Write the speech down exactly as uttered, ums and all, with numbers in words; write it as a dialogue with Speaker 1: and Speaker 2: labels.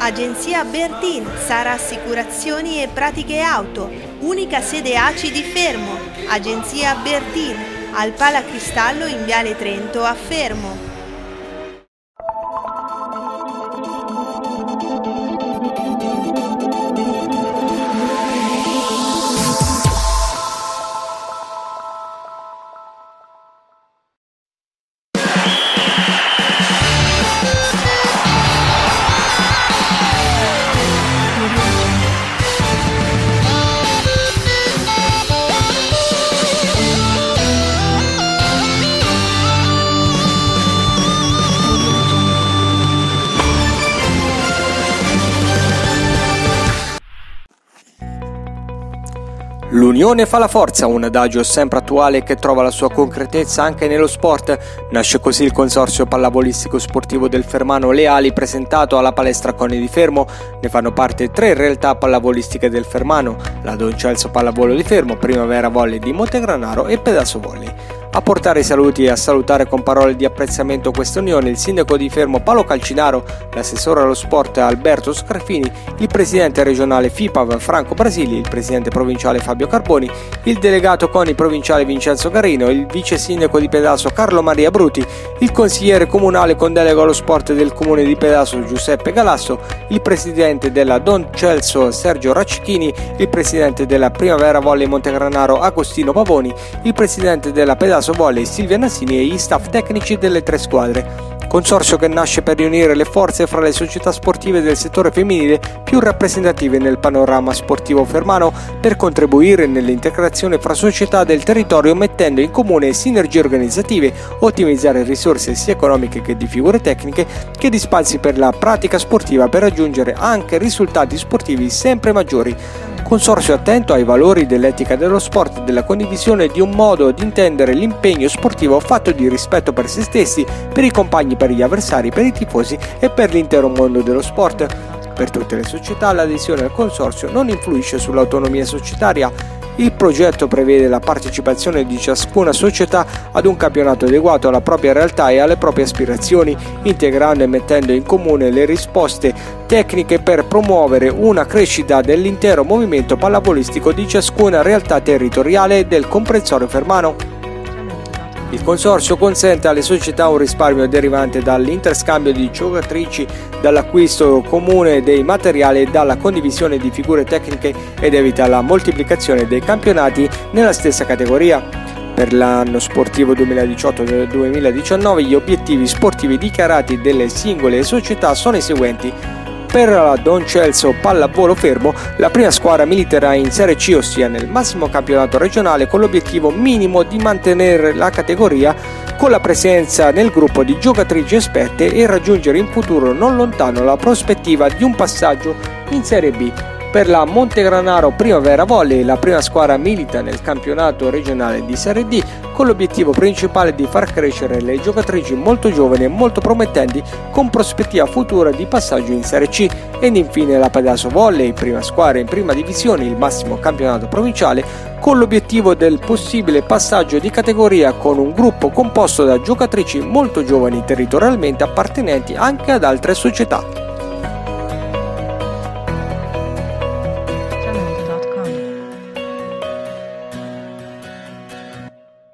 Speaker 1: Agenzia Bertin, Sara Assicurazioni e Pratiche Auto, unica sede A C I di Fermo. Agenzia Bertin, al Pala Cristallo in Viale Trento a Fermo.
Speaker 2: L'unione fa la forza, un adagio sempre attuale che trova la sua concretezza anche nello sport. Nasce così il consorzio pallavolistico sportivo del Fermano Leali, presentato alla palestra Coni di Fermo. Ne fanno parte tre realtà pallavolistiche del Fermano: la Don Celso Pallavolo di Fermo, Primavera Volley di Montegranaro e Pedaso Volley. A portare i saluti e a salutare con parole di apprezzamento questa unione il sindaco di Fermo Paolo Calcinaro, l'assessore allo sport Alberto Scarfini, il presidente regionale FIPAV Franco Brasili, il presidente provinciale Fabio Carboni, il delegato CONI provinciale Vincenzo Garino, il vice sindaco di Pedaso Carlo Maria Bruti, il consigliere comunale con delega allo sport del comune di Pedaso Giuseppe Galasso, il presidente della Don Celso Sergio Raccichini, il presidente della Primavera Volley Montegranaro Agostino Pavoni, il presidente della Pedaso Volley Silvia Nassini e gli staff tecnici delle tre squadre. Consorzio che nasce per riunire le forze fra le società sportive del settore femminile più rappresentative nel panorama sportivo fermano, per contribuire nell'integrazione fra società del territorio, mettendo in comune sinergie organizzative, ottimizzare risorse sia economiche che di figure tecniche, che di spazi per la pratica sportiva, per raggiungere anche risultati sportivi sempre maggiori. Consorzio attento ai valori dell'etica dello sport, della condivisione di un modo di intendere l'impegno sportivo fatto di rispetto per se stessi, per i compagni, per gli avversari, per i tifosi e per l'intero mondo dello sport. Per tutte le società l'adesione al consorzio non influisce sull'autonomia societaria. Il progetto prevede la partecipazione di ciascuna società ad un campionato adeguato alla propria realtà e alle proprie aspirazioni, integrando e mettendo in comune le risposte tecniche per promuovere una crescita dell'intero movimento pallavolistico di ciascuna realtà territoriale e del comprensorio fermano. Il consorzio consente alle società un risparmio derivante dall'interscambio di giocatrici, dall'acquisto comune dei materiali e dalla condivisione di figure tecniche, ed evita la moltiplicazione dei campionati nella stessa categoria. Per l'anno sportivo duemiladiciotto duemiladiciannove gli obiettivi sportivi dichiarati delle singole società sono i seguenti. Per la Don Celso Pallavolo Fermo, la prima squadra militerà in Serie C, ossia nel massimo campionato regionale, con l'obiettivo minimo di mantenere la categoria con la presenza nel gruppo di giocatrici esperte e raggiungere in futuro non lontano la prospettiva di un passaggio in Serie B. Per la Montegranaro Primavera Volley, la prima squadra milita nel campionato regionale di Serie D, con l'obiettivo principale di far crescere le giocatrici molto giovani e molto promettenti, con prospettiva futura di passaggio in Serie C. Ed infine la Pedaso Volley, prima squadra in prima divisione, il massimo campionato provinciale, con l'obiettivo del possibile passaggio di categoria, con un gruppo composto da giocatrici molto giovani territorialmente appartenenti anche ad altre società.